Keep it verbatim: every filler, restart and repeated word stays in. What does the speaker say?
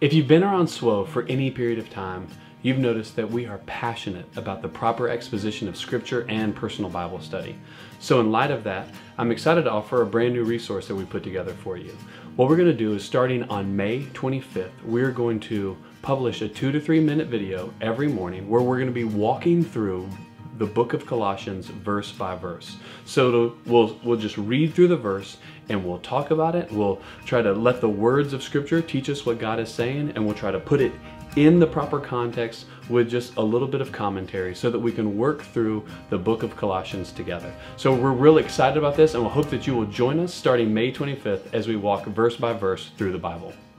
If you've been around S W O for any period of time, you've noticed that we are passionate about the proper exposition of Scripture and personal Bible study. So in light of that, I'm excited to offer a brand new resource that we put together for you. What we're going to do is, starting on May twenty-fifth, we're going to publish a two to three minute video every morning where we're going to be walking through the book of Colossians verse by verse. So to, we'll, we'll just read through the verse and we'll talk about it. We'll try to let the words of Scripture teach us what God is saying, and we'll try to put it in the proper context with just a little bit of commentary so that we can work through the book of Colossians together. So we're really excited about this, and we'll hope that you will join us starting May twenty-fifth as we walk verse by verse through the Bible.